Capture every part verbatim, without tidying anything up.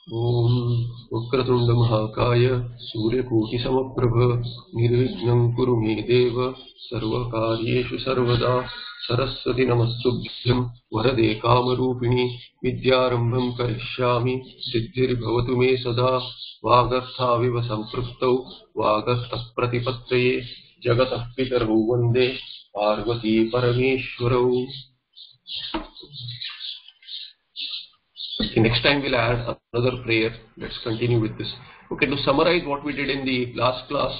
ओम वक्रतुंड महाकाय सूर्यकोटि समप्रभ निर्विघ्नं कुरु मे देव सर्वकार्येषु सर्वदा सरस्वती नमस्तुभ्यं वरदे कामरूपिणी विद्यारंभं करिष्यामि सिद्धिर्भवतु मे सदा वागर्थाविव संपृक्तौ वागर्थः प्रतिपत्तये जगतः पितरौ वन्दे Parvati परमेश्वरौ. Next time we'll add another prayer. Let's continue with this. Okay, to summarize what we did in the last class,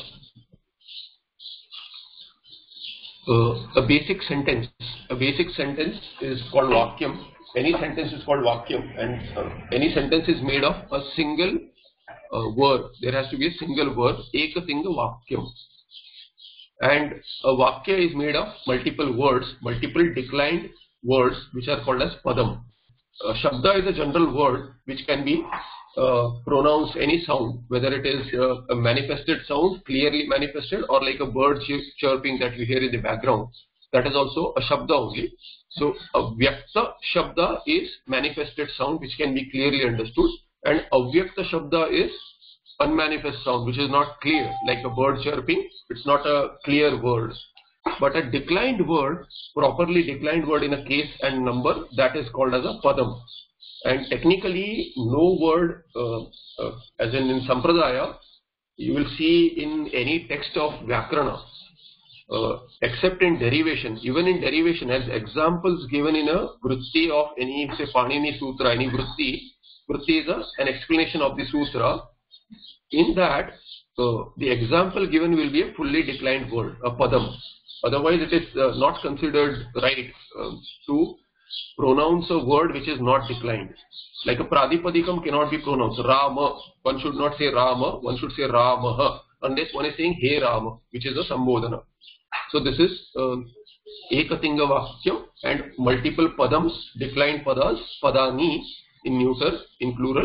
uh, a basic sentence. A basic sentence is called Vakyam. Any sentence is called Vakyam, and uh, any sentence is made of a single uh, word. There has to be a single word. Ekatinga Vakyam. And a Vakya is made of multiple words, multiple declined words, which are called as Padam. Uh, Shabda is a general word which can be uh, pronounced any sound, whether it is uh, a manifested sound, clearly manifested, or like a bird chirping that you hear in the background. That is also a Shabda only. So a Vyakta Shabda is manifested sound which can be clearly understood, and Avyakta Shabda is unmanifest sound which is not clear, like a bird chirping. It's not a clear word. But a declined word, properly declined word in a case and number, that is called as a Padam. And technically, no word, uh, uh, as in in Sampradaya, you will see in any text of Vyakarana, uh, except in derivation, even in derivation, as examples given in a Vritti of any, say, Panini Sutra, any Vritti, Vritti is a, an explanation of the Sutra. In that, uh, the example given will be a fully declined word, a Padam. Otherwise, it is uh, not considered right uh, to pronounce a word which is not declined. Like a Pradipadikam cannot be pronounced. Rama. One should not say Rama. One should say Ramaha. Unless one is saying Hey Rama, which is a Sambodhana. So this is uh, Ekatinga Vakyam, and multiple Padams, declined Padas, Padani in neuter, in plural,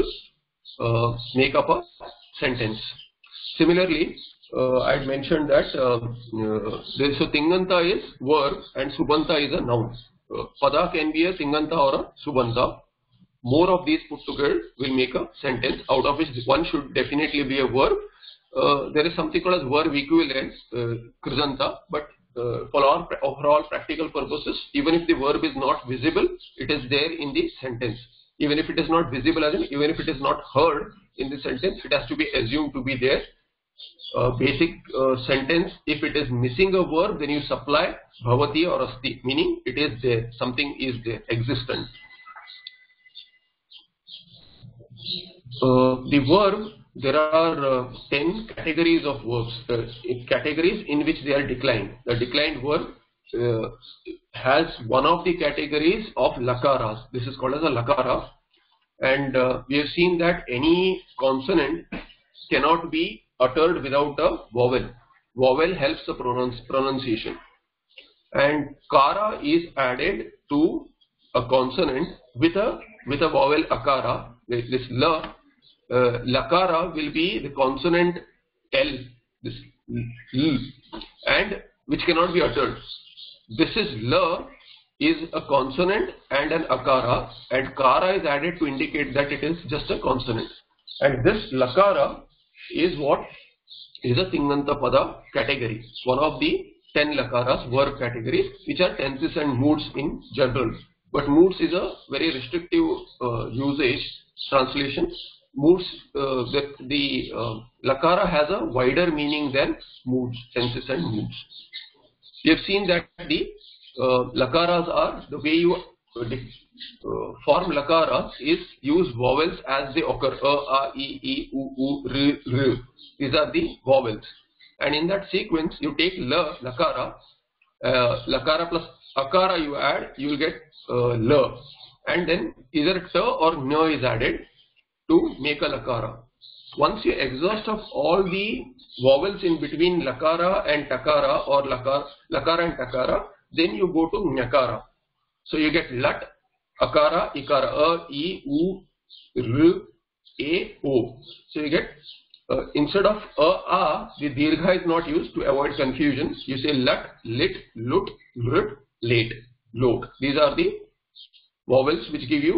uh, make up a sentence. Similarly, Uh, I had mentioned that uh, uh, there, so Tinganta is verb and Subanta is a noun. Uh, Pada can be a Tinganta or a Subanta. More of these put together will make a sentence, out of which one should definitely be a verb. Uh, there is something called as verb equivalence, uh, Krizanta, but uh, for, all, for all practical purposes, even if the verb is not visible, it is there in the sentence. Even if it is not visible, as in, even if it is not heard in the sentence, it has to be assumed to be there. Uh, basic uh, sentence, if it is missing a verb, then you supply bhavati or asti, meaning it is there, something is there, existent. Uh, the verb, there are uh, ten categories of verbs, uh, categories in which they are declined. The declined verb uh, has one of the categories of lakaras. This is called as a lakara, and uh, we have seen that any consonant cannot be uttered without a vowel. Vowel helps the pronounce, pronunciation. And kara is added to a consonant with a with a vowel akara. This la, uh, lakara will be the consonant L, this l, and which cannot be uttered. This is la is a consonant and an akara, and kara is added to indicate that it is just a consonant. And this lakara is what is a Tinganta Pada category, one of the ten lakaras, verb categories, which are tenses and moods in general. But moods is a very restrictive uh, usage, translation. Moods, uh, the, the uh, lakara has a wider meaning than moods, tenses and moods. We have seen that the uh, lakaras are, the way you uh, Uh, form lakara is use vowels as they occur. A, a, e, e, u, u, r, r. These are the vowels, and in that sequence you take la, lakara, uh, lakara plus akara you add, you will get uh, la, and then either ta or na is added to make a lakara. Once you exhaust of all the vowels in between lakara and takara, or lakara, lakara and takara, then you go to nyakara. So you get lat, akara, ikara, a, e, u, r, a, o. So you get, uh, instead of a, a, the dirgha is not used to avoid confusion. You say lat, lit, lut, lut, late, lot. These are the vowels which give you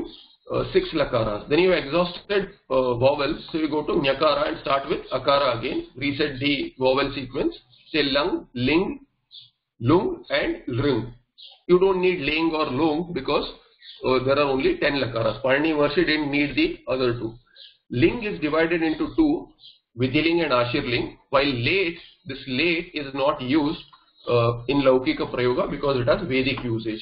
uh, six lakaras. Then you exhausted uh, vowels, so you go to nyakara and start with akara again. Reset the vowel sequence. Say lung, ling, lung, and lring. You don't need ling or lung because uh, there are only ten lakaras. Panini Maharishi didn't need the other two. Ling is divided into two, Vidhiling and Ashirling, while late, this late is not used uh, in Laukika Prayoga because it has Vedic usage.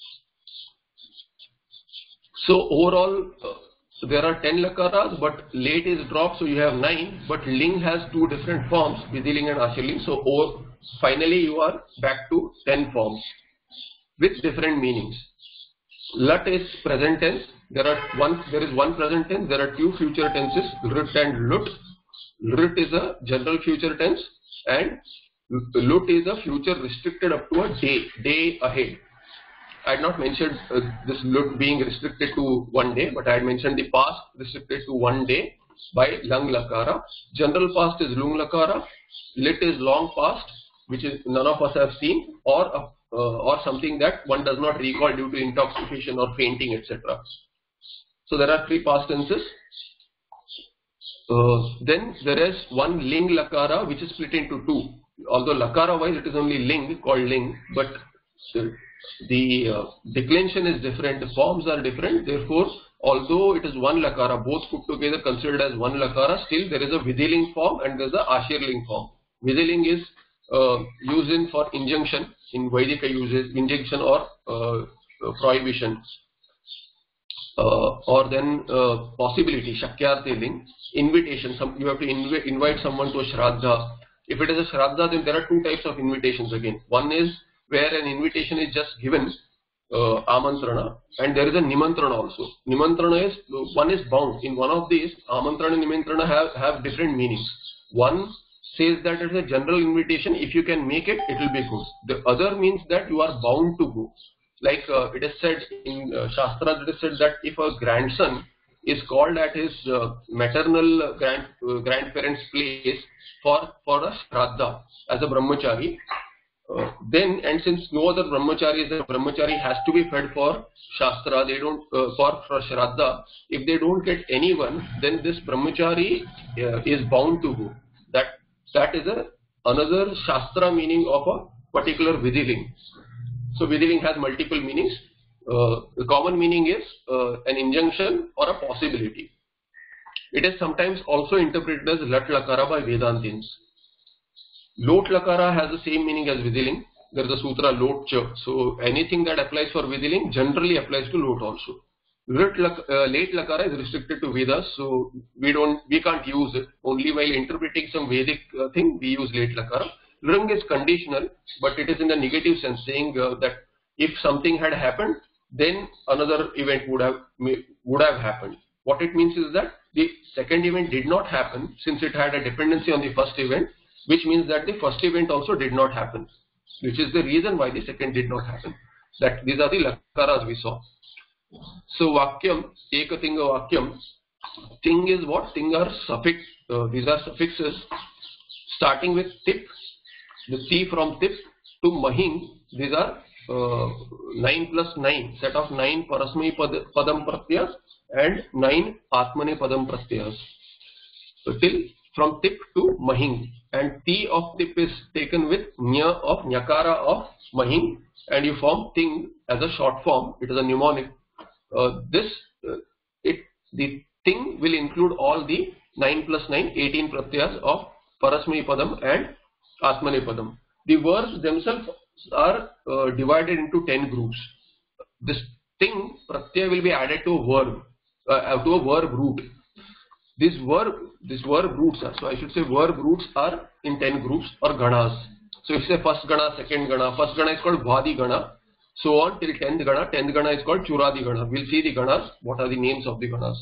So overall, uh, there are ten lakaras, but late is dropped, so you have nine, but ling has two different forms, Vidhiling and Ashirling, so over, finally you are back to ten forms with different meanings. Lat is present tense, there are one, there is one present tense, there are two future tenses, Rit and Lut. Rit is a general future tense and Lut is a future restricted up to a day, day ahead. I had not mentioned uh, this Lut being restricted to one day, but I had mentioned the past restricted to one day by Lang Lakara. General past is Lung Lakara. Lit is long past, which is none of us have seen, or a, uh, or something that one does not recall due to intoxication or fainting, et cetera. So there are three past tenses. Uh, then there is one Ling Lakara, which is split into two. Although Lakara wise it is only Ling, called Ling, but uh, the uh, declension is different, the forms are different, therefore although it is one lakara, both put together considered as one lakara, still there is a Vidhiling form and there is a Ashirling form. Vidhiling is uh, used in for injunction, in Vedika uses injunction or uh, uh, prohibition, uh, or then uh, possibility, Shakyarthi, invitation, some, you have to inv invite someone to a Shraddha. If it is a Shraddha, then there are two types of invitations again. One is where an invitation is just given, uh, amantrana, and there is a nimantrana also. Nimantrana is, one is bound. In one of these, amantrana and nimantrana have, have different meanings. One says that it is a general invitation, if you can make it, it will be good. The other means that you are bound to go. Like uh, it is said in uh, Shastra, it is said that if a grandson is called at his uh, maternal grand, uh, grandparents' place for, for a Shraddha as a brahmachari, Uh, then, and since no other brahmachari is a brahmachari has to be fed for shastra, they don't uh, for, for shraddha. If they don't get anyone, then this brahmachari uh, is bound to go. That that is a another shastra meaning of a particular vidhiling. So vidhiling has multiple meanings. Uh, the common meaning is uh, an injunction or a possibility. It is sometimes also interpreted as lat lakara by Vedantins. Lot lakara has the same meaning as vidhiling. There is a sutra lot cha. So anything that applies for vidhiling generally applies to lot also. Rit lak, uh, late lakara is restricted to Vedas, so we don't, we can't use it. Only while interpreting some Vedic uh, thing we use late lakara. Ring is conditional, but it is in the negative sense, saying uh, that if something had happened, then another event would have would have happened. What it means is that the second event did not happen since it had a dependency on the first event, which means that the first event also did not happen, which is the reason why the second did not happen. That these are the lakaras we saw. So vakyam, ekatinga vakyam, ting is what? Ting are suffix, uh, these are suffixes starting with tip, the ti from tip to mahing, these are uh, nine plus nine, set of nine parasmai pad, padam pratyas and nine atmane padam pratyas. So till from tip to mahing. And T of tip is taken with nya of nyakara of mahing, and you form ting as a short form. It is a mnemonic. Uh, this uh, it the ting will include all the nine plus nine, eighteen pratyas of parasmai padam and atmane padam. The words themselves are uh, divided into ten groups. This ting pratyaya will be added to a verb, uh, to a verb root. These verb, these verb roots are, so I should say verb roots are in ten groups or ganas. So if you say first gana, second gana, first gana is called bhadi gana, so on till tenth gana, tenth gana is called churadi gana. We'll see the ganas, what are the names of the ganas.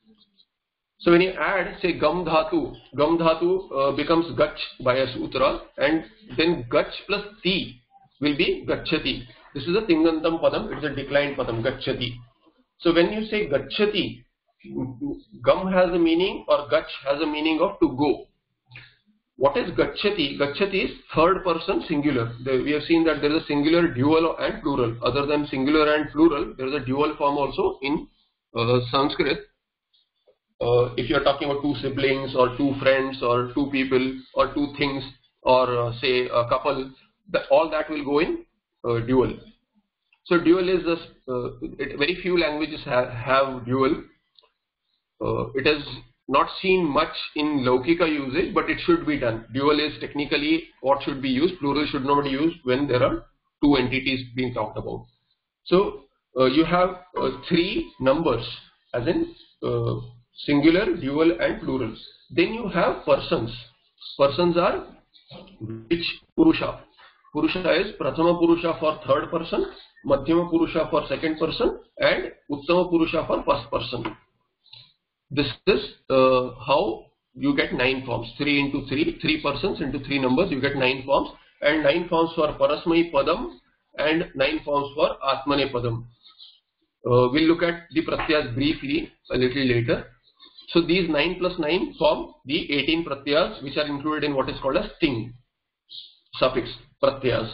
So when you add, say gam dhatu, gam dhatu uh, becomes gach by a sutra, and then gach plus ti will be gachati. This is a tingantam padam, it is a declined padam, gachati. So when you say gachati, gam has a meaning or gach has a meaning of to go. What is gachati? Gachati is third person singular. We have seen that there is a singular, dual and plural. Other than singular and plural, there is a dual form also in uh, Sanskrit, uh, if you are talking about two siblings or two friends or two people or two things or uh, say a couple, the, all that will go in uh, dual. So dual is a, uh, it, very few languages have, have dual. Uh, it is not seen much in Laukika usage, but it should be done. Dual is technically what should be used. Plural should not be used when there are two entities being talked about. So uh, you have uh, three numbers, as in uh, singular, dual, and plural. Then you have persons. Persons are which Purusha. Purusha is Prathama Purusha for third person, Madhyama Purusha for second person, and Uttama Purusha for first person. This is uh, how you get nine forms. Three into three, three persons into three numbers, you get nine forms, and nine forms for Parasmai Padam and nine forms for Atmane Padam. Uh, we'll look at the pratyas briefly a little later. So these nine plus nine form the eighteen pratyas which are included in what is called as ting, suffix pratyas.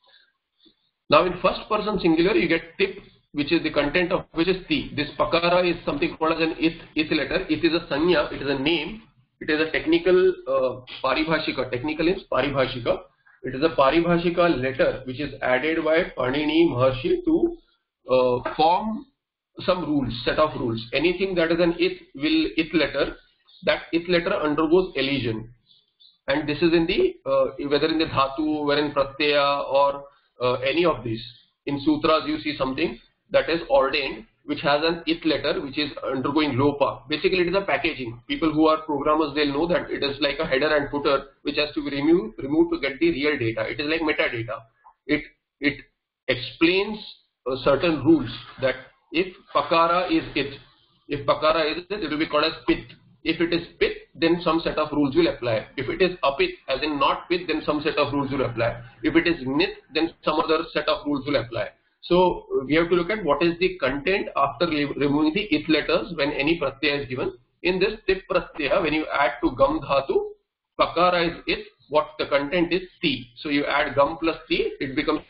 Now in first person singular you get tip, which is the content of which is ti. This pakara is something called as an ith, ith letter. It is a sanya, it is a name, it is a technical uh, paribhashika. Technical is paribhashika. It is a paribhashika letter which is added by Panini Maharshi to uh, form some rules, set of rules. Anything that is an ith will ith letter, that ith letter undergoes elision. And this is in the uh, whether in the dhatu, whether in pratyaya or uh, any of these. In sutras you see something that is ordained which has an ith letter which is undergoing lopa. Basically it is a packaging. People who are programmers, they'll know that it is like a header and footer which has to be removed, removed to get the real data. It is like metadata. It, it explains uh, certain rules that if pakara is it, if pakara is it, it will be called as pit. If it is pit, then some set of rules will apply. If it is apit, as in not pit, then some set of rules will apply. If it is nit, then some other set of rules will apply. So we have to look at what is the content after removing the ith letters when any pratyaya is given. In this tip pratyaya, when you add to gam dhatu, pakara is it, what the content is ti. So you add gam plus ti, it becomes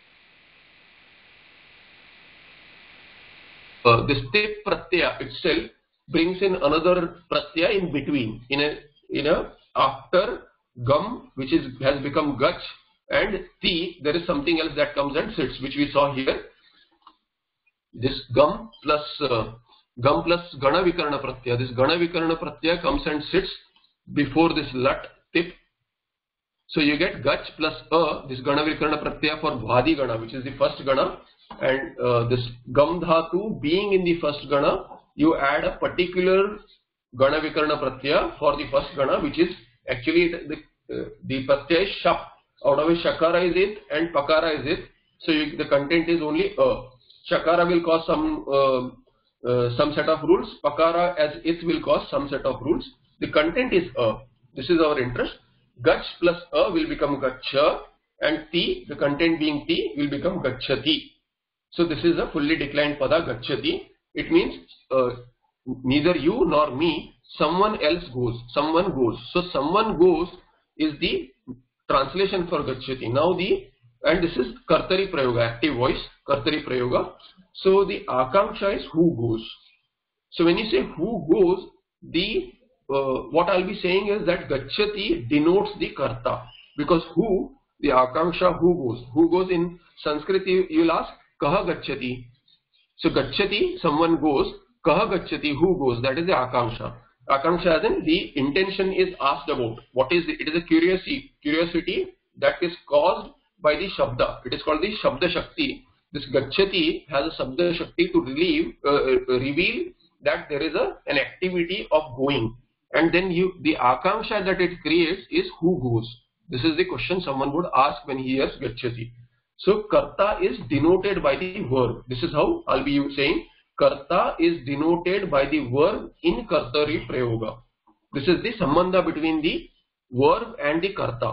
uh, this tip pratyaya itself brings in another pratyaya in between, in a in a after gam, which is has become gach, and ti, there is something else that comes and sits, which we saw here. This gam plus uh, gam plus gana vikarana pratyaya. This gana vikarana pratyaya comes and sits before this lat tip. So you get gach plus a, this gana vikarana pratyaya for bhadi gana, which is the first gana, and uh, this gam dhatu being in the first gana, you add a particular gana vikarana pratyaya for the first gana, which is actually the uh, the pratyaya is shap. Out of which shakara is it and pakara is it. So you, the content is only a. Shakara will cause some uh, uh, some set of rules. Pakara as it will cause some set of rules. The content is a. This is our interest. Gach plus a will become gachha, and ti, the content being ti, will become gachati. So this is a fully declined pada, gachati. It means uh, neither you nor me, someone else goes. Someone goes. So someone goes is the translation for gachati. Now the, and this is kartari prayoga, active voice, kartari prayoga. So the akanksha is who goes. So when you say who goes, the uh, what I'll be saying is that gachati denotes the karta, because who, the akanksha, who goes. Who goes in Sanskrit, you, you'll ask kaha gachati. So gachati, someone goes. Kaha gachati, who goes. That is the akanksha. Akanksha as in the intention is asked about. What is it? It is a curiosity, curiosity that is caused by the shabda. It is called the shabda shakti. This gachati has a shabda shakti to relieve, uh, reveal that there is a an activity of going, and then you the akanksha that it creates is who goes. This is the question someone would ask when he hears gachati. So karta is denoted by the verb. This is how I'll be saying. Karta is denoted by the verb in kartari prayoga. This is the sambandha between the verb and the karta.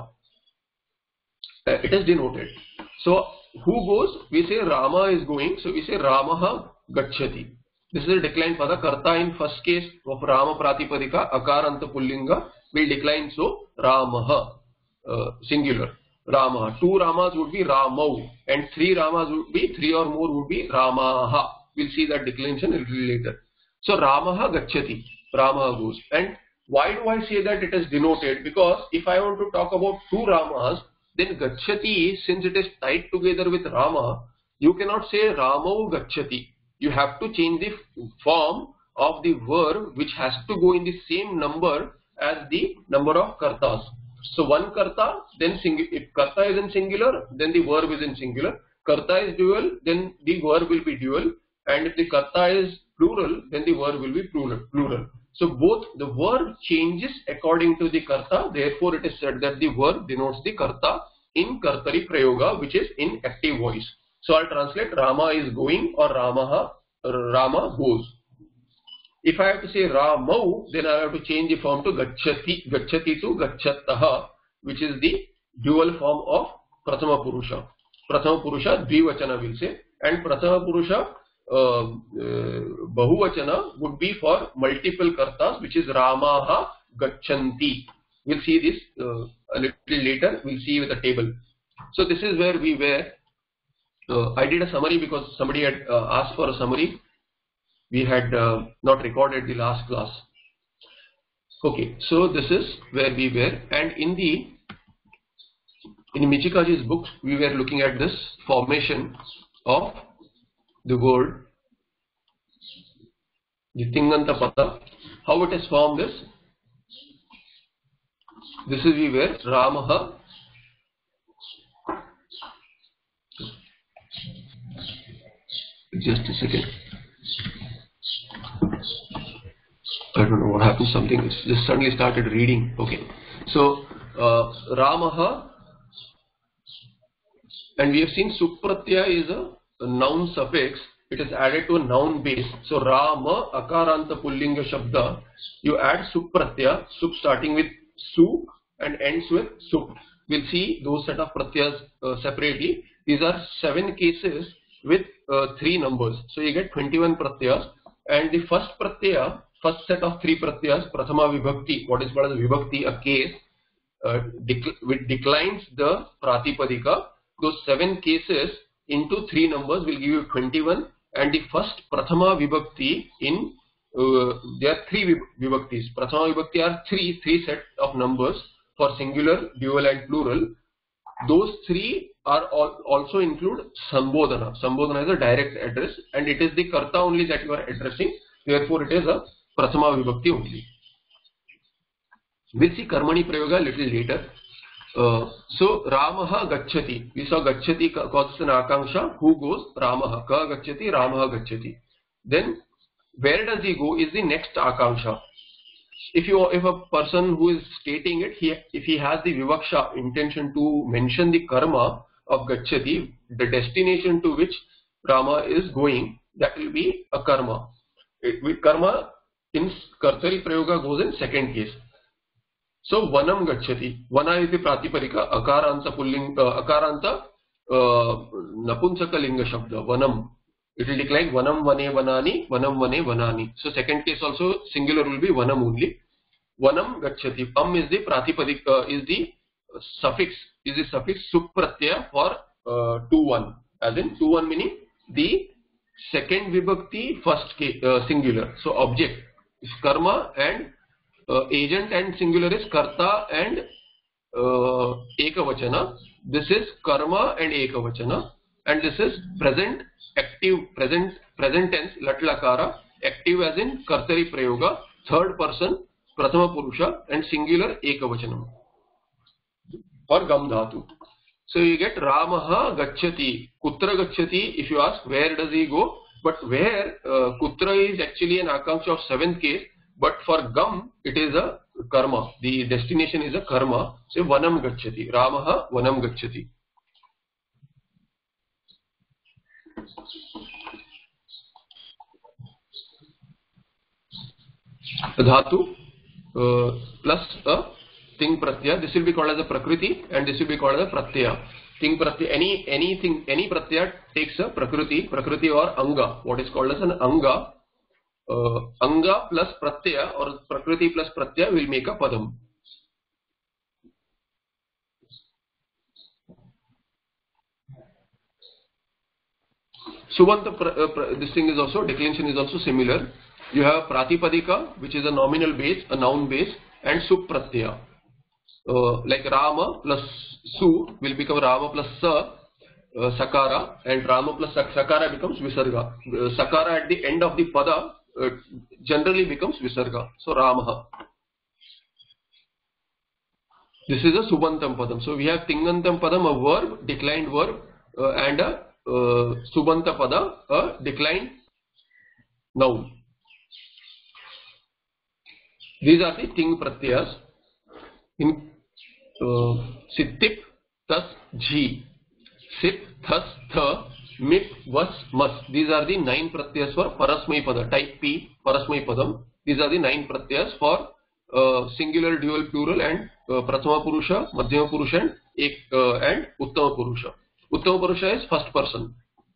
Uh, it is denoted. So who goes? We say Rama is going. So we say Ramaha gachati. This is a declined pada. Karta in first case of Rama pratipadika, akaranta pullinga will decline. So Ramaha, uh, singular. Rama. Two Ramas would be Ramau, and three Ramas would be, three or more would be Ramaha. We'll see that declension a little later. So Ramaha gacchati, Ramaha goes. And why do I say that it is denoted? Because if I want to talk about two Ramas, then gacchati, since it is tied together with Rama, you cannot say Ramau gacchati. You have to change the form of the verb, which has to go in the same number as the number of kartas. So one karta, then if karta is in singular, then the verb is in singular. Karta is dual, then the verb will be dual. And if the karta is plural, then the verb will be plural. plural. So both the verb changes according to the karta. Therefore, it is said that the verb denotes the karta in kartari prayoga, which is in active voice. So I'll translate Rama is going or Ramaha, Rama goes. If I have to say Ramau, then I have to change the form to Gacchati, Gacchati to Gacchattaha, which is the dual form of Prathama Purusha. Prathama Purusha, Dvivachana will say, and Prathama Purusha, uh, uh, Bahuvachana would be for multiple kartas, which is Ramaha Gacchanti. We'll see this uh, a little later, we'll see with a table. So this is where we were. Uh, I did a summary because somebody had uh, asked for a summary. We had uh, not recorded the last class. Okay, so this is where we were, and in the in Michikaji's books we were looking at this formation of the word, the Tinganta Pata, how it is formed is, this is we were Ramaha. Just a second. I don't know what happened, something it's just suddenly started reading. Okay, so uh, Ramaha, and we have seen Supratyaya is a, a noun suffix. It is added to a noun base. So Rama Akaranta Pullinga Shabda, you add Supratyaya, Sup starting with Su and ends with Sup. We'll see those set of pratyas uh, separately. These are seven cases with uh, three numbers. So you get twenty-one pratyas, and the first pratyaya, first set of three pratyas, Prathama Vibhakti, what is called as Vibhakti, a case, uh, dec which declines the Pratipadika. Those seven cases into three numbers will give you twenty-one, and the first Prathama Vibhakti in, uh, there are three Vibhaktis. Prathama Vibhakti are three, three set of numbers for singular, dual and plural. Those three are all, also include Sambodhana. Sambodhana is a direct address, and it is the Karta only that you are addressing. Therefore, it is a Prathama Vibhakti only. We'll see Karmani Prayoga a little later. Uh, so, Ramaha Gacchati. We saw Gacchati causes an Akanksha. Who goes? Ramaha. Ka Gacchati, Ramaha Gacchati. Then, where does he go is the next Akanksha. If you, if a person who is stating it, he, if he has the Vivaksha intention to mention the karma of Gacchati, the destination to which Rama is going, that will be a karma. It, with karma in Kartari Prayoga goes in second case. So Vanam Gacchati. Vana is the Pratipadika, Akaranta Pulling, uh, Akaranta uh, Napunsaka Linga Shabda, Vanam. It will decline Vanam Vane Vanani, Vanam Vane Vanani. So second case also singular will be Vanam only. Vanam Gacchati. Am is the Pratipadika, uh, is the suffix, is the suffix Supratyaya for uh, two one. As in two one meaning the second Vibhakti, first case, uh, singular. So object is karma, and uh, agent and singular is karta and uh, ekavachana. This is karma and ekavachana, and this is present active, present present tense latlakara, active as in kartari prayoga, third person prathama purusha, and singular ekavachanam or gam dhatu. So you get Ramaha Gacchati. Kutra Gacchati, if you ask where does he go, but where uh, Kutra is actually an Akanksha of seventh case, but for Gam it is a karma. The destination is a karma. So Vanam Gacchati. Ramaha Vanam Gacchati. Dhatu uh, plus a Ting Pratyaya. This will be called as a Prakriti, and this will be called as a Pratyaya. Ting Pratyaya, any anything, any Pratyaya takes a Prakriti, Prakriti or Anga, what is called as an Anga. Uh, anga plus Pratyaya or Prakriti plus Pratyaya will make a Padam. Suvanta, uh, this thing is also, declension is also similar. You have Pratipadika, which is a nominal base, a noun base, and Supratyaya. Uh, like Rama plus Su will become Rama plus Sa, uh, Sakara, and Rama plus Sakara becomes Visarga. Uh, Sakara at the end of the Pada uh, generally becomes Visarga. So Ramaha. This is a Subantam Padam. So we have Tingantam Padam, a verb, declined verb, uh, and a uh, Subanta Pada, a declined noun. These are the Ting Pratyas. In uh, Sittip, Thus, Jhi, Sit, Thus, Tha, Mit, Was, Mas. These are the nine Pratyas for Parasmai Pada. Type P, Parasmai Padam. These are the nine Pratyas for uh, singular, dual, plural, and uh, Prathama Purusha, Madhyama Purusha, and, ek, uh, and Uttama Purusha. Uttama Purusha is first person.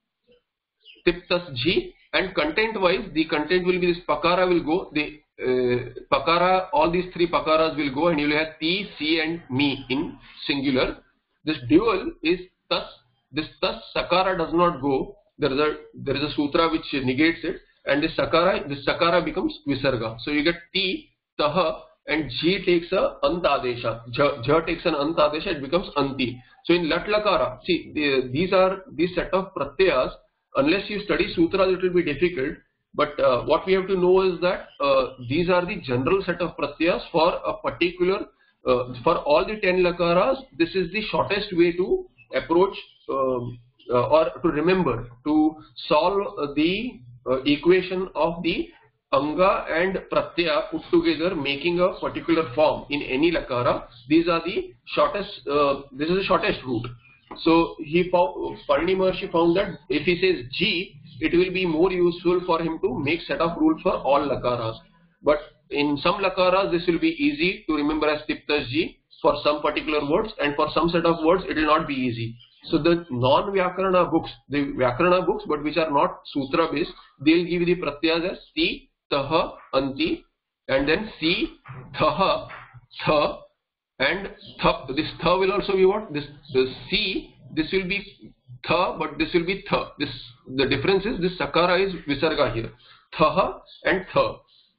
Tip, Thus, Jhi. And content wise, the content will be this Pakara will go. The uh, Pakara, all these three Pakaras will go, and you will have Ti, Si, and Mi in singular. This dual is Thus. This Thus Sakara does not go. There is a there is a sutra which negates it, and this Sakara this Sakara becomes Visarga. So you get Ti, Taha, and Ji takes a Antadesha. Jha, jha takes an Antadesha. It becomes Anti. So in Lat Lakara, see the, these are these set of Pratyas. Unless you study sutras, it will be difficult. But uh, what we have to know is that uh, these are the general set of pratyas for a particular, uh, for all the ten lakaras. This is the shortest way to approach um, uh, or to remember, to solve uh, the uh, equation of the anga and pratyaya put together, making a particular form in any lakara. These are the shortest. Uh, this is the shortest route. So he found, Parni Maharshi found that if he says G, it will be more useful for him to make set of rules for all lakaras. But in some lakaras, this will be easy to remember as Tiptas G for some particular words, and for some set of words, it will not be easy. So the non-Vyakarana books, the Vyakarana books, but which are not sutra based, they will give the pratyas as Ti, Taha, Anti, and then Si, Thaha, Tha. And tha, this tha will also be what? This the C, this will be tha, but this will be tha. This the difference is this sakara is visarga here. Thaha and tha.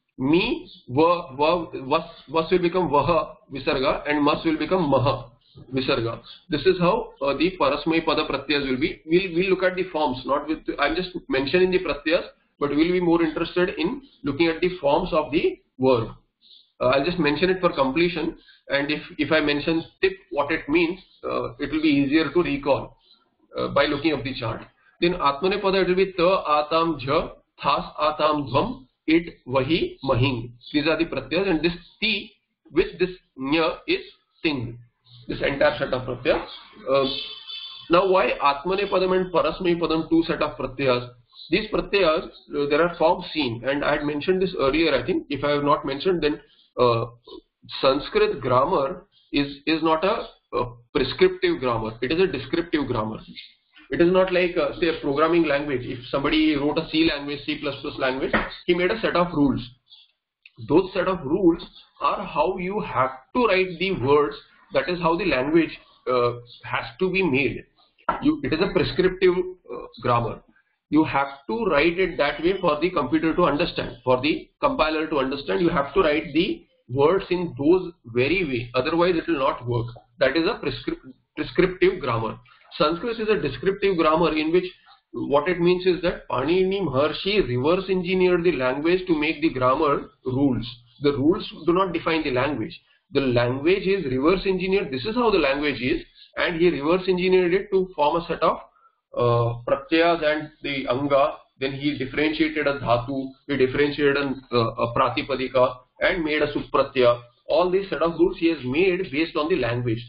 Mi, va, va, vas, vas will become vaha visarga, and mas will become maha visarga. This is how uh, the parasmai pada pratyas will be. We'll we'll look at the forms, not with. I'm just mentioning the pratyas, but we'll be more interested in looking at the forms of the verb. Uh, I'll just mention it for completion. And if, if I mention tip, what it means, uh, it will be easier to recall uh, by looking up the chart. Then Atmane Pada, it will be Ta, Atam, Jha, Thas, Atam, Dhvam, It, Vahi, Mahing. These are the pratyas, and this Ti with this Nya is Ting. This entire set of pratyas. Uh, now why Atmane Padam and Parasmai Padam, two set of pratyas? These pratyas, uh, there are forms seen, and I had mentioned this earlier, I think. If I have not mentioned, then uh, Sanskrit grammar is, is not a, a prescriptive grammar. It is a descriptive grammar. It is not like, uh, say, a programming language. If somebody wrote a C language, C plus plus language, he made a set of rules. Those set of rules are how you have to write the words. That is how the language uh, has to be made. You, it is a prescriptive uh, grammar. You have to write it that way for the computer to understand. For the compiler to understand, you have to write the words in those very way, otherwise it will not work. That is a prescrip prescriptive grammar. Sanskrit is a descriptive grammar in which what it means is that Panini Maharshi reverse engineered the language to make the grammar rules. The rules do not define the language. The language is reverse engineered. This is how the language is, and he reverse engineered it to form a set of uh, pratyas and the anga. Then he differentiated a dhatu, he differentiated an, uh, a pratipadika, and made a supratya. All these set of rules he has made based on the language.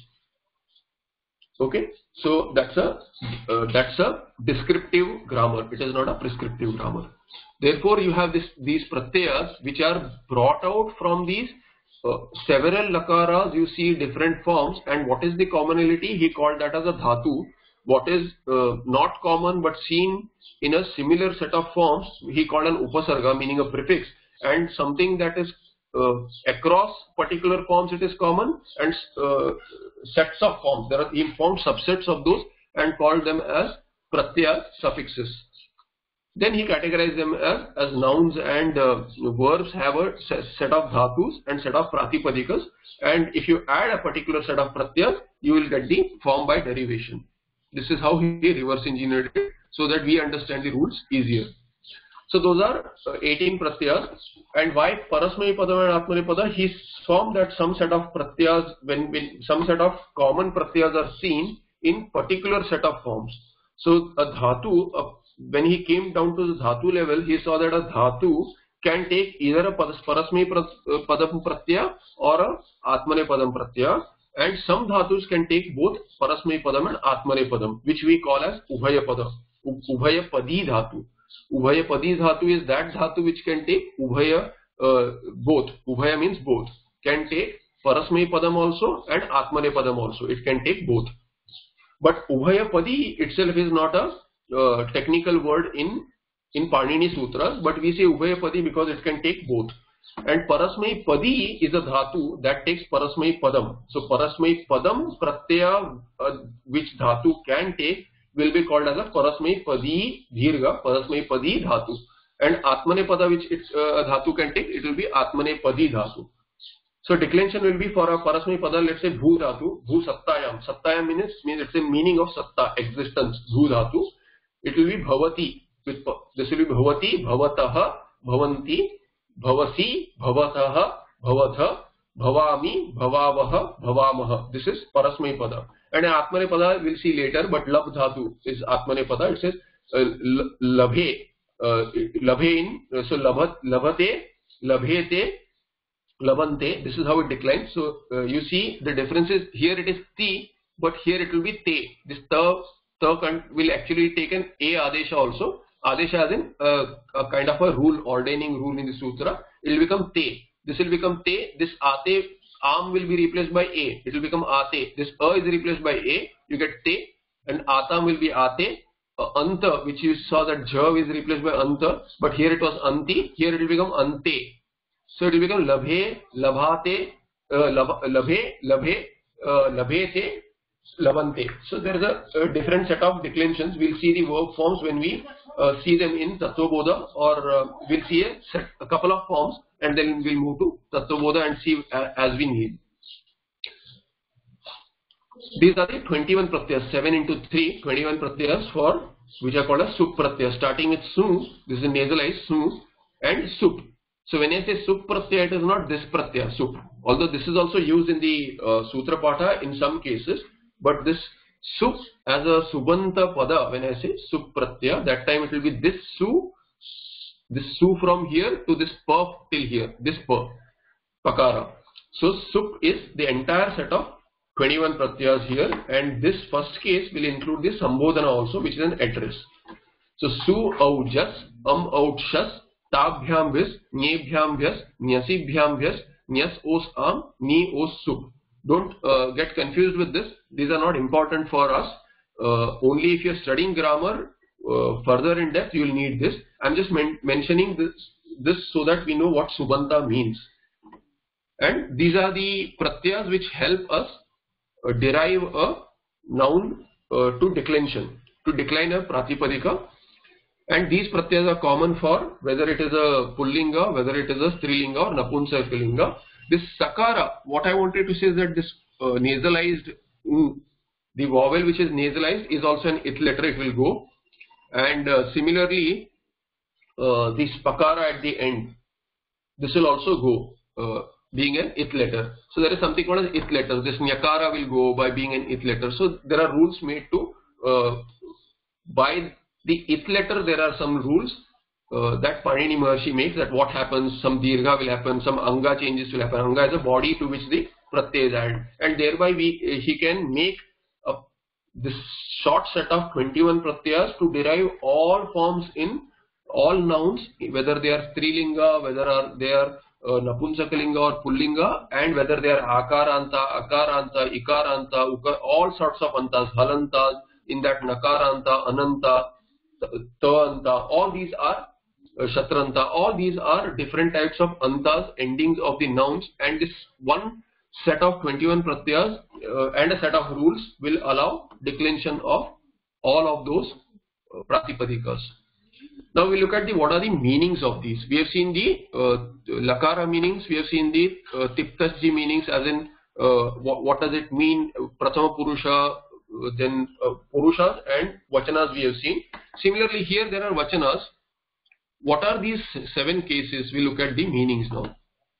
Okay, so that's a uh, that's a descriptive grammar. It is not a prescriptive grammar. Therefore, you have this these pratyas which are brought out from these uh, several lakaras. You see different forms, and what is the commonality? He called that as a dhatu. What is uh, not common but seen in a similar set of forms, he called an upasarga, meaning a prefix, and something that is uh, across particular forms it is common, and uh, sets of forms. There are he formed subsets of those and called them as pratyas, suffixes. Then he categorized them as, as nouns and uh, verbs have a set of dhatus and set of pratipadikas, and if you add a particular set of pratyas, you will get the form by derivation. This is how he reverse engineered it so that we understand the rules easier. So those are uh, eighteen pratyas. And why Parasmai Padam and Atmanepada? He found that some set of pratyas, when, when some set of common pratyas are seen in particular set of forms. So a dhatu, a, when he came down to the dhatu level, he saw that a dhatu can take either a Parasmai Padam Pratyaya or a Atmane Padam Pratyaya, and some dhatus can take both Parasmai Padam and Atmane Padam, which we call as Ubhaya Pada, Ubhaya Padi Dhatu. Ubhaya Padi Dhatu is that dhatu which can take Ubhaya, uh, both. Ubhaya means both. Can take Parasmai Padam also and Atmane Padam also. It can take both. But Ubhaya Padi itself is not a uh, technical word in, in Panini Sutras, but we say Ubhaya Padi because it can take both. And Parasmai Padi is a dhatu that takes Parasmai Padam. So Parasmai Padam Pratyaya, uh, which dhatu can take, will be called as a Parasmai Padi Dhirga, Parasmai Padi Dhatu. And Atmane Pada, which it's uh, a dhatu can take, it will be Atmane Padi Dhatu. So declension will be for a Parasmai Pada, let's say Bhu Dhatu, Bhu Sattayam. Sattayam means, means it's a meaning of Satta, existence, Bhu Dhatu. It will be Bhavati. With, this will be Bhavati, Bhavataha, Bhavanti, Bhavasi, Bhavataha, Bhavatha, Bhavami, Bhavavaha, Bhavamaha. This is Parasmai Pada. And Atmane Pada we'll see later, but Labh Dhatu is Atmane Pada. It says uh, Labhe, uh, Labhe in, uh, so Labhat, Labhate, Labhete, Labante. This is how it declines. So uh, you see the difference is here it is Ti, but here it will be Te. This Ta, ta will actually take an A Adesha also. Adesha as in uh, a kind of a rule, ordaining rule in the sutra. It will become Te. This will become Te. This Ate, Am will be replaced by A. It will become Ate. This A is replaced by A. You get Te. And Atam will be Ate. Uh, Anta, which you saw that Jav is replaced by Anta. But here it was Anti. Here it will become Ante. So it will become Labhe, Labhate, uh, Labhe, Labhe, uh, Labhete, Labante. So there is a, a different set of declensions. We'll see the verb forms when we uh, see them in Tattvabodha, or uh, we'll see a, set, a couple of forms and then we'll move to Tattvabodha and see uh, as we need. These are the twenty-one pratyas, seven into three, twenty-one pratyas for which are called as Sup pratyas. Starting with Su, this is nasalized Su, and Sup. So when I say Sup pratyaya, it is not this pratyaya, Sup. Although this is also used in the uh, Sutra Patha in some cases, but this Sup as a Subanta Pada, when I say Sup pratyaya, that time it will be this Su, this Su from here to this Pa till here, this Pa, Pakara. So Sup is the entire set of twenty-one pratyas here, and this first case will include the Sambodhana also, which is an address. So Su Aujas, Am Autshas, Tabhyam Vis, Nyebhyam Vyas, Nyasibhyam Vyas, Nyas Os Am, Ni Os Sup. Don't uh, get confused with this. These are not important for us. Uh, only if you are studying grammar uh, further in depth, you will need this. I am just men mentioning this, this so that we know what Subanta means. And these are the pratyas which help us uh, derive a noun uh, to declension, to decline a pratipadika. And these pratyas are common for whether it is a Pullinga, whether it is a Strilinga or Napunsakalinga. This Sakara, what I wanted to say is that this uh, nasalized, mm, the vowel which is nasalized is also an it letter, it will go. And uh, similarly, uh, this Pakara at the end, this will also go, uh, being an it letter. So there is something called as it letter. This Nyakara will go by being an it letter. So there are rules made to, uh, by the it letter, there are some rules uh, that Panini Maharshi makes, that what happens, some Dirgha will happen, some Anga changes will happen. Anga is a body to which the Pratyaya is added, and thereby we, he can make a, this short set of twenty-one Pratyayas to derive all forms in all nouns, whether they are Strilinga, whether are they are uh, Napunsakalinga or Pullinga, and whether they are Akaranta, Akaranta, Ikaranta, Ukar, all sorts of Antas, Halantas, in that Nakaranta, Ananta, Ta-anta, all these are uh, Shatranta, all these are different types of antas, endings of the nouns, and this one set of twenty-one pratyas uh, and a set of rules will allow declension of all of those uh, pratipadikas. Now we look at the what are the meanings of these. We have seen the uh, lakara meanings. We have seen the uh, tiptasji meanings, as in uh, what, what does it mean? Prathama purusha, uh, then uh, purushas and vachanas we have seen. Similarly, here there are vachanas. What are these seven cases? We look at the meanings now.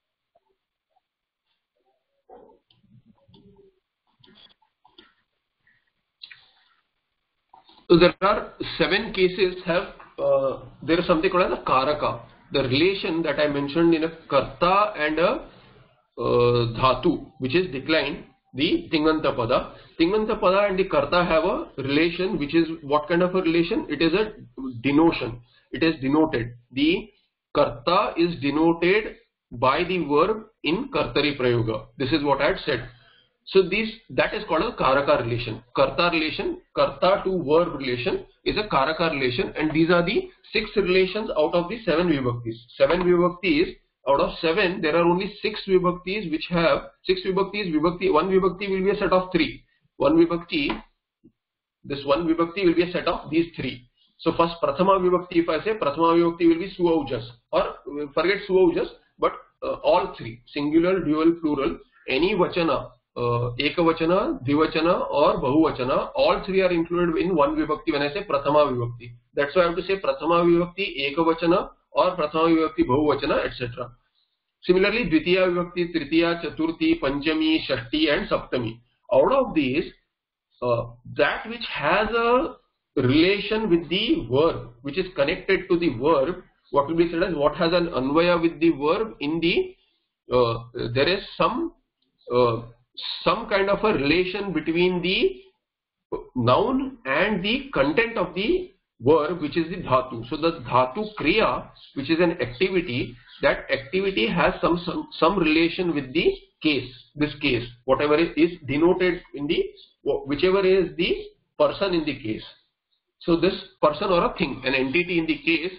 So there are seven cases have. Uh, there is something called as a karaka, the relation that I mentioned in a karta and a uh, dhatu, which is declined, the tinganta pada. Tinganta pada and the karta have a relation, which is what kind of a relation? It is a denotion. It is denoted. The karta is denoted by the verb in kartari prayoga. This is what I had said. So this that is called a karaka relation. Karta relation, karta to verb relation is a karaka relation, and these are the six relations out of the seven vibhaktis. Seven vibhaktis, out of seven there are only six vibhaktis which have six vibhaktis. Vibhakti, one vibhakti will be a set of three. One vibhakti, this one vibhakti will be a set of these three. So first prathama vibhakti, if I say prathama vibhakti will be suaujas, or forget suaujas, but uh, all three, singular, dual, plural, any vachana. Uh, ekavachana, dvivachana or bahuvachana, all three are included in one vibhakti when I say prathama vibhakti. That's why I have to say prathama vibhakti, ekavachana or prathama vibhakti, bahuvachana, et cetera. Similarly, dvitiya vibhakti, tritiya, chaturthi, panchami, shashti and saptami. Out of these, uh, that which has a relation with the verb, which is connected to the verb, what will be said as what has an anvaya with the verb in the, uh, there is some uh, some kind of a relation between the noun and the content of the verb, which is the dhatu. So the dhatu kriya, which is an activity, that activity has some some, some relation with the case, this case, whatever is denoted in the, whichever is the person in the case. So this person or a thing, an entity in the case,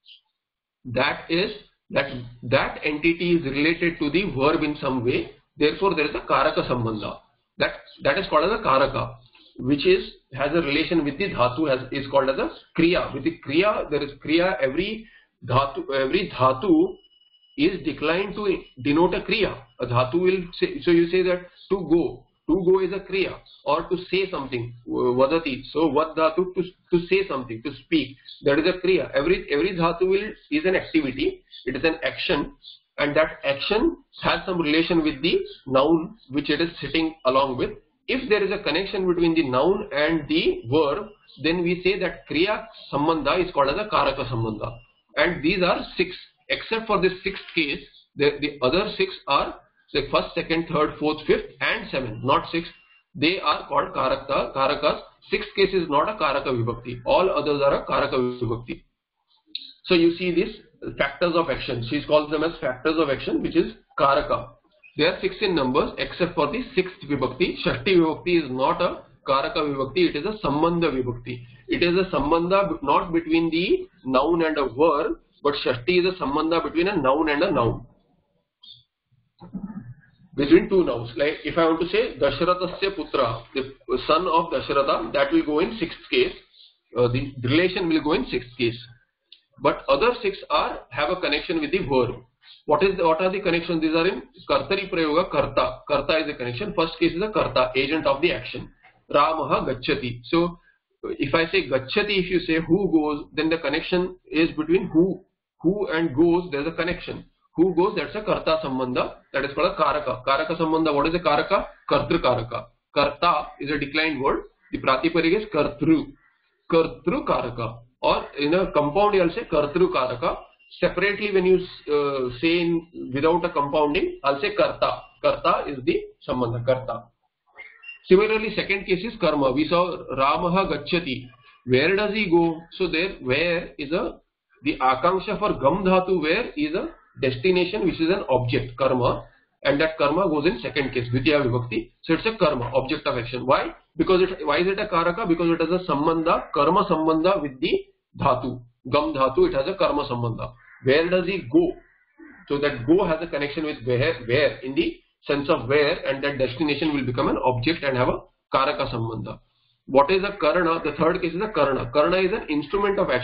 that is that that entity is related to the verb in some way. Therefore, there is a karaka sambandha. That that is called as a karaka, which is has a relation with the dhatu, has is called as a kriya. With the kriya, there is kriya. Every dhatu, every dhatu is declined to denote a kriya. A dhatu will say, so you say that to go. To go is a kriya, or to say something, vadati. So vad dhatu, to to say something, to speak. That is a kriya. Every every dhatu will is an activity. It is an action. And that action has some relation with the noun which it is sitting along with. If there is a connection between the noun and the verb, then we say that kriya sambandha is called as a karaka sambandha. And these are six. Except for this sixth case, the, the other six are the first, second, third, fourth, fifth and seventh, not sixth. They are called karaka, karakas. Sixth case is not a karaka vibhakti. All others are a karaka vibhakti. So you see this factors of action. She calls them as factors of action, which is karaka. They are six in numbers except for the sixth vibhakti. Shashti vibhakti is not a karaka vibhakti, it is a sambandha vibhakti. It is a sambandha not between the noun and a verb, but shashti is a sambandha between a noun and a noun. Between two nouns. Like if I want to say Dasharathasya putra, the son of Dasharatha, that will go in sixth case. Uh, the relation will go in sixth case. But other six are have a connection with the verb. What is the, what are the connections? These are in kartari prayoga, karta. Karta is a connection. First case is a karta, agent of the action. Ramaha gacchati. So if I say gacchati, if you say who goes, then the connection is between who, who and goes. There is a connection. Who goes? That's a karta sambandha. That is called a karaka. Karaka sambandha. What is a karaka? Kartru karaka. Karta is a declined word. The pratipadik is kartru. Kartru karaka. Or in a compound, I'll say kartru karaka. Separately, when you uh, say in, without a compounding, I'll say karta. Karta is the sambandha, karta. Similarly, second case is karma. We saw Ramaha gacchati. Where does he go? So there, where is a, the akanksha for gam dhatu, where is a destination which is an object, karma. And that karma goes in second case, dvitiya vibhakti. So it's a karma, object of action. Why? Because it, why is it a karaka? Because it has a sambandha, karma sambandha with the dhatu. Gam dhatu, it has a karma sambandha. Where does he go? So that go has a connection with where, where in the sense of where, and that destination will become an object and have a karaka sambandha. What is a karana? The third case is a karana. Karana is an instrument of action.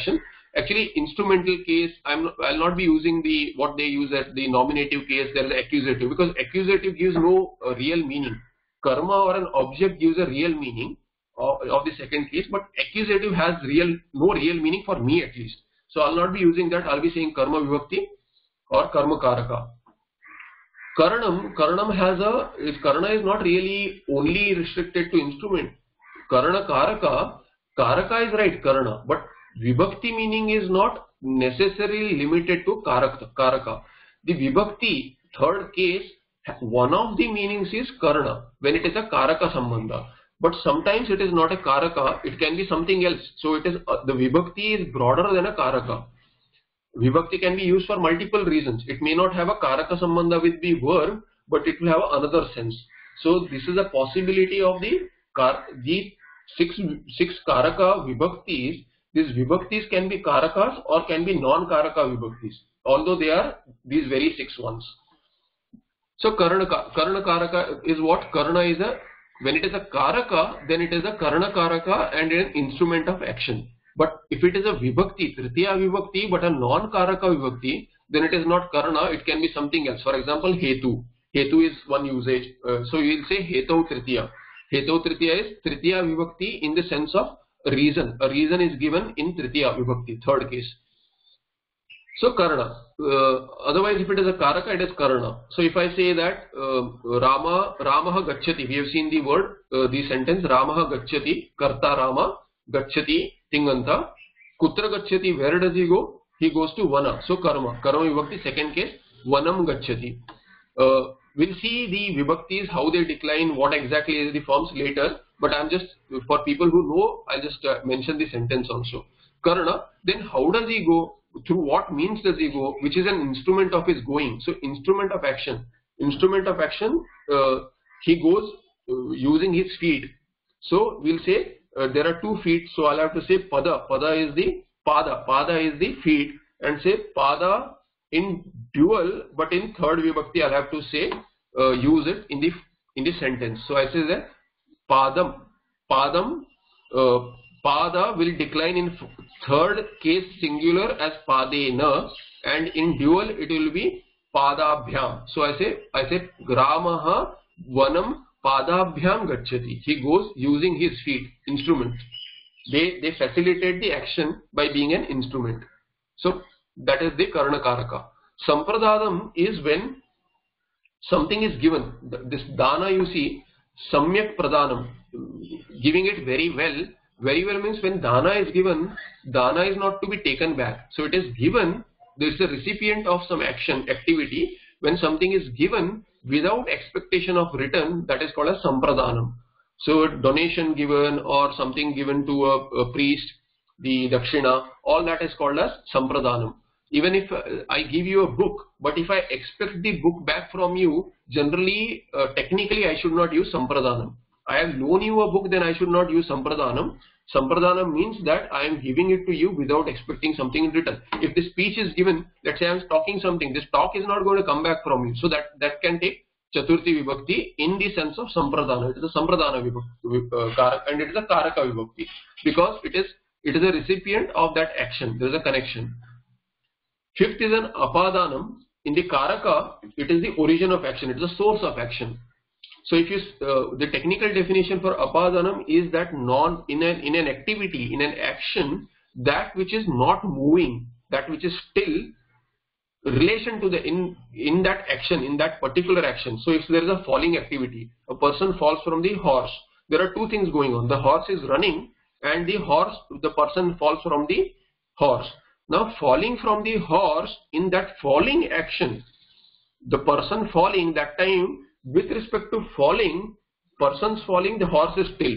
Actually, instrumental case, I'm not, I'll not be using the what they use as the nominative case. There is accusative, because accusative gives no uh, real meaning. Karma or an object gives a real meaning of, of the second case, but accusative has real no real meaning for me at least. So I'll not be using that. I'll be saying karma vibhakti or karma karaka. Karanam, Karanam has a, is Karana is not really only restricted to instrument. Karana Karaka, Karaka is right, Karana, but Vibhakti meaning is not necessarily limited to Karaka. Karaka. The Vibhakti, third case, one of the meanings is Karana, when it is a Karaka Sambandha. But sometimes it is not a Karaka, it can be something else. So it is, uh, the Vibhakti is broader than a Karaka. Vibhakti can be used for multiple reasons. It may not have a Karaka Sambandha with the verb, but it will have another sense. So this is a possibility of the, kar, the six, six Karaka Vibhaktis. These Vibhaktis can be Karakas or can be non-Karaka Vibhaktis, although they are these very six ones. So Karana, Karana Karaka is what? Karana is a, when it is a Karaka, then it is a Karana Karaka and an instrument of action. But if it is a Vibhakti, Tritiya Vibhakti, but a non-Karaka Vibhakti, then it is not Karana, it can be something else. For example, Hetu. Hetu is one usage. Uh, so you will say Hetau Tritiya. Hetau Tritiya is Tritiya Vibhakti in the sense of reason. A reason is given in Tritiya Vibhakti, third case. So Karana. Uh, otherwise, if it is a Karaka, it is Karana. So if I say that uh, Rama, Ramaha Gacchati, we have seen the word, uh, the sentence Ramaha Gacchati, Karta Rama, Gacchati, Tinganta, Kutra Gacchati, where does he go? He goes to Vana. So Karma, Karma Vibhakti, second case, Vanam Gacchati. Uh, we'll see the Vibhaktis, how they decline, what exactly is the forms later, but I'm just, for people who know, I'll just uh, mention the sentence also. Karna, then how does he go? Through what means does he go? Which is an instrument of his going. So instrument of action. Instrument of action, uh, he goes uh, using his feet. So we'll say, Uh, there are two feet, so I'll have to say pada. Pada is the pada. Pada is the feet, and say pada in dual, but in third vibhakti I'll have to say uh, use it in the in the sentence. So I say that padam, padam, uh, pada will decline in third case singular as padena, and in dual it will be padabhyam. So I say I say gramaha vanam Padabhyam Gacchati. He goes using his feet, instrument. They they facilitate the action by being an instrument. So that is the Karana Karaka. Sampradadam is when something is given. This dana you see, Samyak Pradanam, giving it very well. Very well means when dana is given, dana is not to be taken back. So it is given, there is a recipient of some action, activity. When something is given without expectation of return, that is called as Sampradanam. So donation given or something given to a, a priest, the Dakshina, all that is called as Sampradanam. Even if uh, I give you a book, but if I expect the book back from you, generally, uh, technically I should not use Sampradanam. I have loaned you a book, then I should not use Sampradanam. Sampradanam means that I am giving it to you without expecting something in return. If the speech is given, let's say I am talking something, this talk is not going to come back from you. So that, that can take Chaturthi Vibhakti in the sense of Sampradana. It is a Sampradana Vibhakti, uh, and it is a Karaka Vibhakti, because it is, it is a recipient of that action. There is a connection. Fifth is an Apadanam. In the Karaka, it is the origin of action. It is the source of action. So if you, uh, the technical definition for apadanam is that non, in an, in an activity, in an action, that which is not moving, that which is still, relation to the, in, in that action, in that particular action. So if there is a falling activity, a person falls from the horse, there are two things going on. The horse is running and the horse, the person falls from the horse. Now falling from the horse, in that falling action, the person falling, that time, with respect to falling, person's falling, the horse is still.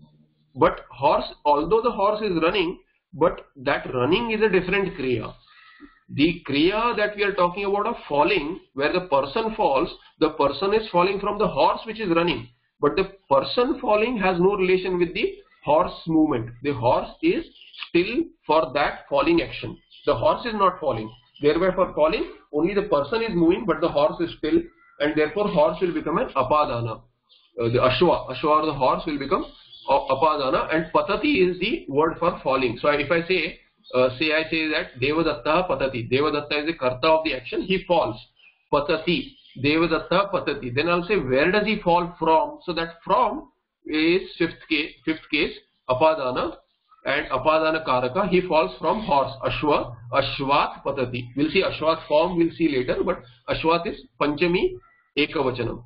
But horse, although the horse is running, but that running is a different kriya. The kriya that we are talking about of falling, where the person falls, the person is falling from the horse which is running. But the person falling has no relation with the horse movement. The horse is still for that falling action. The horse is not falling. Thereby for falling, only the person is moving, but the horse is still, and therefore horse will become an apadana. Uh, the ashwa, ashwa or the horse will become apadana, and patati is the word for falling. So if I say uh, say I say that Devadatta patati. Devadatta is the karta of the action. He falls. Patati. Devadatta patati. Then I'll say where does he fall from? So that from is fifth case. Fifth case apadana, and apadana karaka. He falls from horse. Ashwa. Ashwat patati. We'll see Ashwat form. We'll see later. But Ashwat is panchami ekavachanam.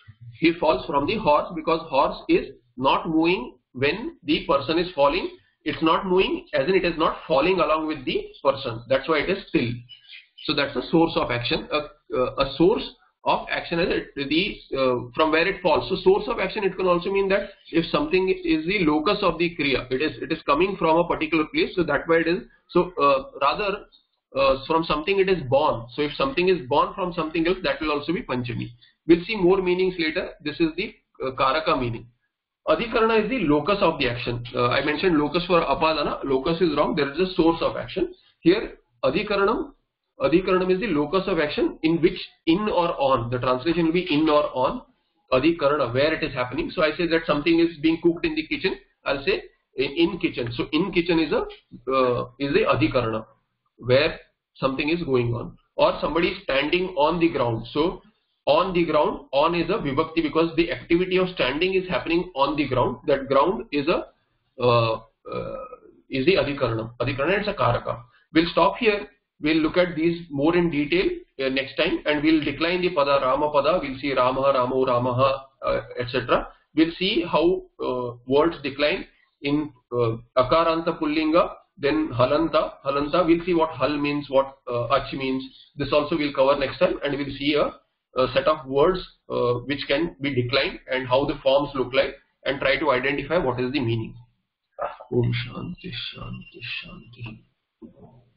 He falls from the horse because horse is not moving when the person is falling. It's not moving as in it is not falling along with the person. That's why it is still. So that's the source of action. A, uh, a source of action is the uh, from where it falls. So source of action, it can also mean that if something is the locus of the kriya, it is it is coming from a particular place. So that way it is. So uh, rather uh, from something it is born. So if something is born from something else, that will also be panchami. We'll see more meanings later. This is the uh, karaka meaning. Adhikarana is the locus of the action. Uh, I mentioned locus for apadana. Locus is wrong. There is a source of action. Here, adhikaranam. Adhikaranam is the locus of action in which in or on. The translation will be in or on. Adhikarana, where it is happening. So I say that something is being cooked in the kitchen. I'll say in, in kitchen. So in kitchen is a uh, is the adhikarana, where something is going on. Or somebody is standing on the ground. So on the ground, on is a vibhakti because the activity of standing is happening on the ground. That ground is a uh, uh, is the adhikaranam. Adhikaranam is a karaka. We'll stop here. We'll look at these more in detail uh, next time, and we'll decline the pada Rama pada. We'll see Ramaha, Ramo, Ramaha, uh, et cetera. We'll see how uh, words decline in uh, akaranta pullinga, then halanta, halanta. We'll see what hal means, what uh, ach means. This also we'll cover next time, and we'll see a a set of words uh, which can be declined and how the forms look like, and try to identify what is the meaning. Om Shanti Shanti Shanti.